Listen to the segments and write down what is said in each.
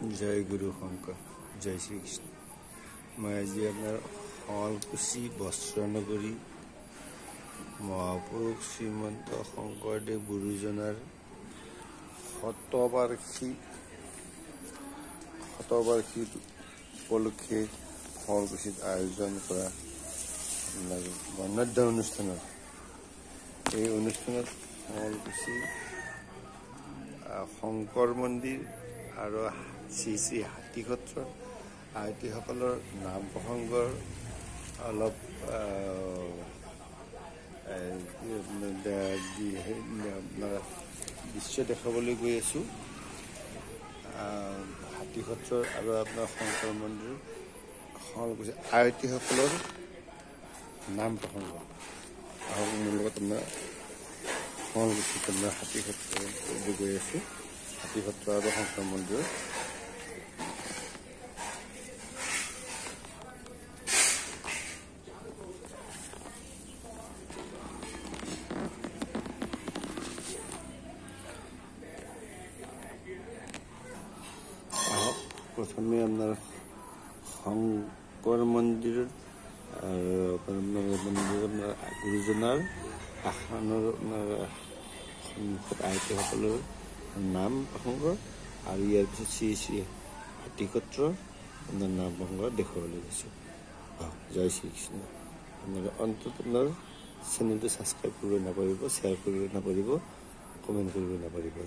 জয় গুৰু শংকৰ, জয় শ্ৰীকৃষ্ণ। মই আজি আপোনাৰ শুৱালকুছি বস্ত্ৰনগৰী মহাপুৰুষ শ্ৰীমন্ত শংকৰদেৱ গুৰুজনাৰ শতবাৰ্ষিকী উপলক্ষে শুৱালকুছিত আয়োজন কৰা বৰ্ণাঢ্য অনুষ্ঠানত এই অনুষ্ঠানত শুৱালকুছি শংকৰ মন্দিৰ আৰু শ্ৰী শ্ৰী হাতীসত্ৰ আয়তীসকলৰ নাম প্ৰসংগৰ অলপ দৃশ্য দেখাবলৈ গৈ আছোঁ। হাতীসত্ৰৰ আৰু আপোনাৰ শংকৰ মন্দিৰ শুৱালকুছি আয়তীসকলৰ নাম প্ৰসংগ আৰু মোৰ লগত আপোনাৰ শুৱালকুছিত আপোনাৰ হাতীসত্ৰ গৈ আছোঁ। হাতীসত্ৰ আৰু শংকৰ মন্দিৰ প্ৰথমে আপোনাৰ শংকৰ মন্দিৰৰ গুৰুজনাৰ আসনৰ সন্মুখত আয়তীসকলৰ নাম প্ৰসংগ আৰু ইয়াৰ পিছত শ্ৰী শ্ৰী হাতীসত্ৰ নাম প্ৰসংগ দেখুৱাবলৈ গৈছোঁ। জয় শ্ৰীকৃষ্ণ। আপোনালোকে অন্তত আপোনাৰ চেনেলটো ছাবস্ক্ৰাইব কৰিব নাপাৰিব, শ্বেয়াৰ কৰিব নাপাৰিব, কমেণ্ট কৰিব নাপাৰিব।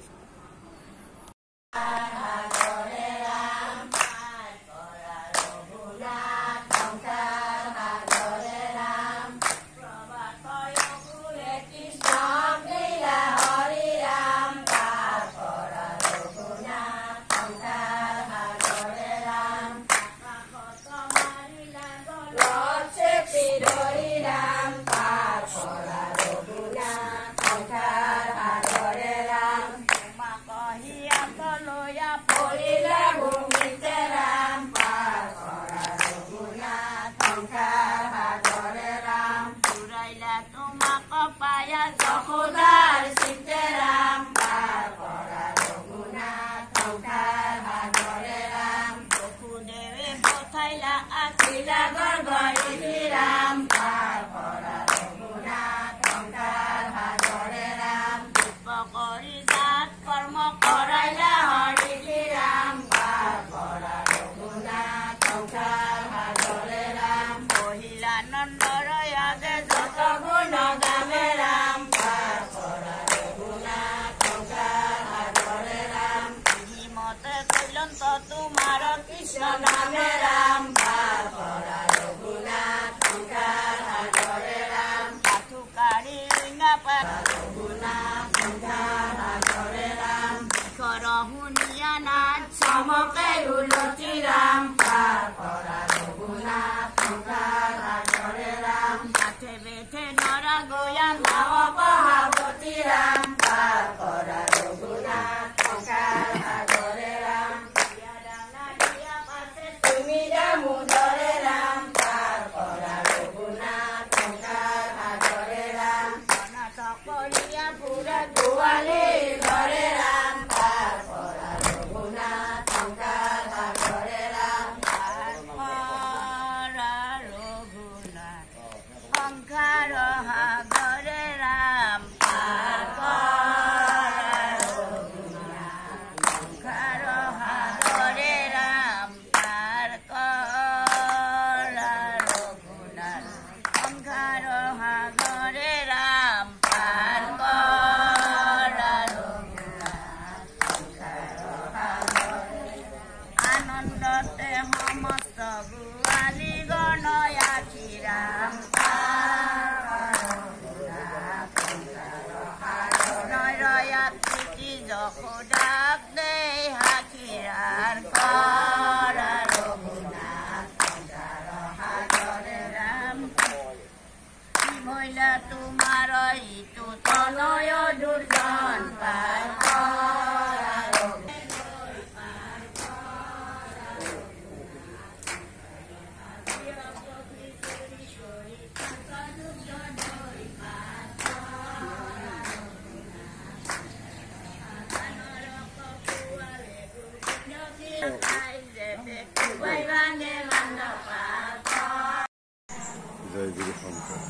জয় গুৰু শংকৰ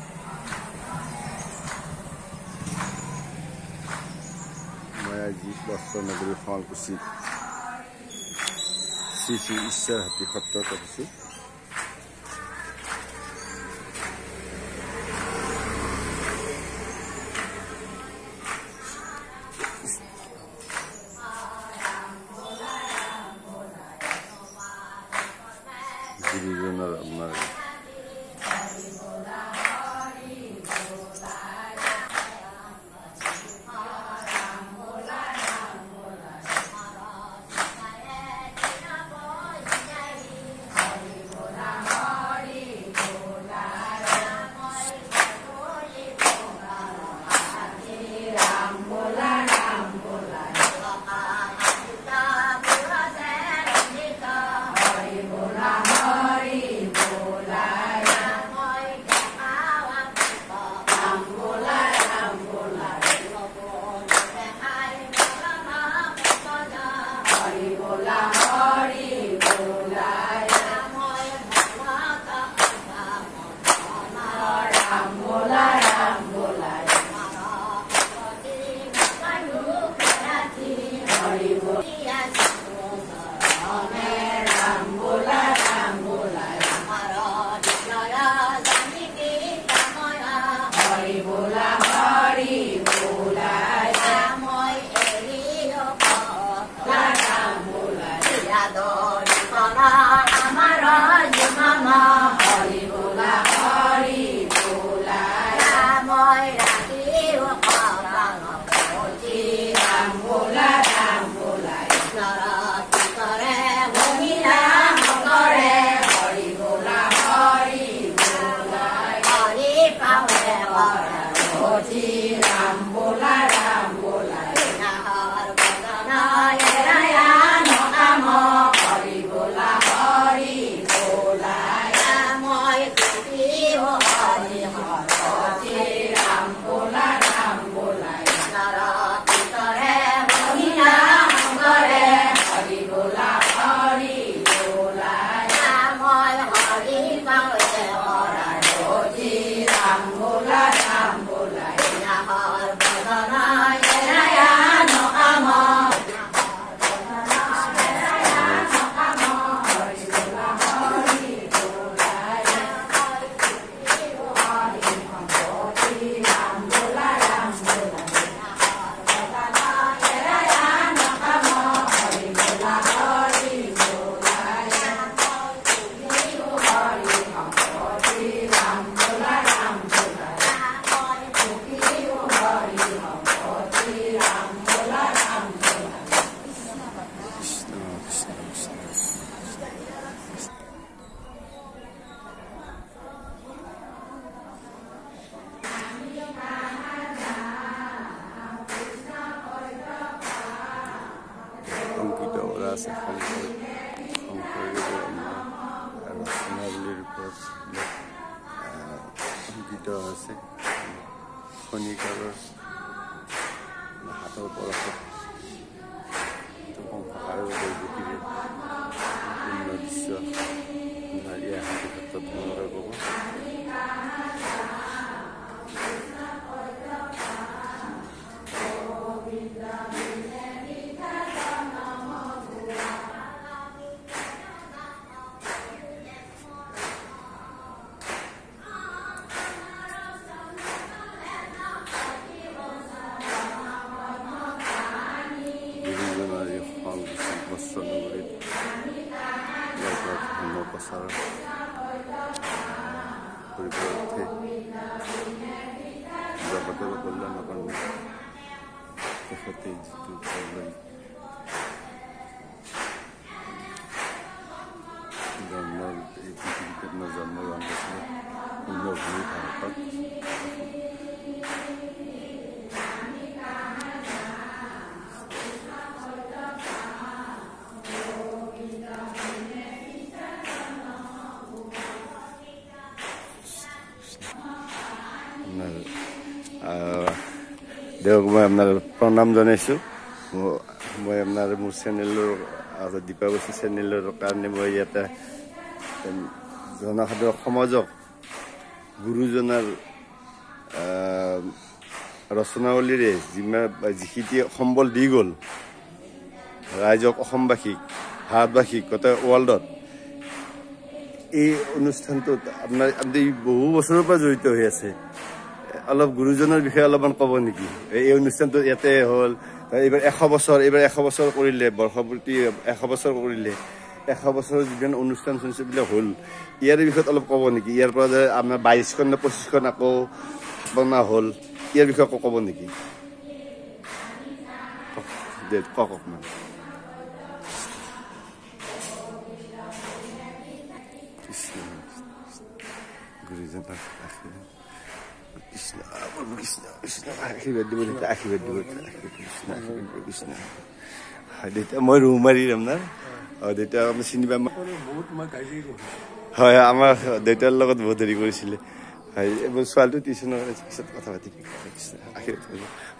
মই আজি বস্ত্ৰনগৰী শুৱালকুছিত শ্ৰী শ্ৰী ঈশ্বৰ হাতী সত্ৰত আহিছোঁ। গুৰুজনৰ আপোনাৰ আছে ৰচনাৱলীৰ ওপৰত অংকিত আছে। খনিকাৰৰ হাতৰ পৰশত আৰু বৈদেশীৰে সম্পূৰ্ণ দৃশ্য নাৰীয়ে হাতী ক্ষেত্ৰত মনত ক'ব। বস্ত্ৰনগৰীত ধৰ্ম প্ৰচাৰ কৰিবলৈ উঠে জগতৰ কল্যাণৰ কাৰণে তেখেতে যিটো জন্মৰ এই পৃথিৱীত জন্মগ্ৰহণ কৰিছিলে পুণ্যভূমি ভাৰতত। দেৱক মই আপোনাৰ প্ৰণাম জনাইছোঁ। মই আপোনাৰ মোৰ চেনেলৰ আৰু দীপাৱলী চেনেলৰ কাৰণে মই ইয়াতে জনসাধাৰণ সমাজক গুৰুজনাৰ ৰচনাৱলীৰে যিখিনি সম্বল দি গ'ল ৰাইজক অসমবাসীক ভাৰতবাসীক গোটেই ৱৰ্ল্ডত এই অনুষ্ঠানটোত আপুনি বহু বছৰৰ পৰা জড়িত হৈ আছে অলপ গুৰুজনৰ বিষয়ে অলপমান ক'ব নেকি এই অনুষ্ঠানটো ইয়াতে হ'ল এইবাৰ 100 বছৰ এইবাৰ 100 বছৰ কৰিলে বৰ্ষপূৰ্তি 100 বছৰ কৰিলে 100 বছৰৰ যিমান অনুষ্ঠান চলিছেবিলাক হ'ল ইয়াৰ বিষয়ে অলপ ক'ব নেকি ইয়াৰ পৰা যে আপোনাৰ 22খন নে 25খন আকৌ বনা হ'ল ইয়াৰ বিষয়ে ক'ব নেকি কওক অকণমান গুৰুজনাৰ কৃষ্ণ কৃষ্ণ কৃষ্ণ আশীৰ্বাদ দিব আশীৰ্বাদ দিব কৃষ্ণ কৃষ্ণ দেউতা মই ৰুম মাৰি আপোনাৰ দেউতা আমি চিনি পাম হয় আমাৰ দেউতাৰ লগত বহুত হেৰি কৰিছিলে হয় এইবোৰ ছোৱালীটো টিউশ্যনৰ পিছত কথা পাতিম কৃষ্ণ আশীৰ্বাদ কৰিব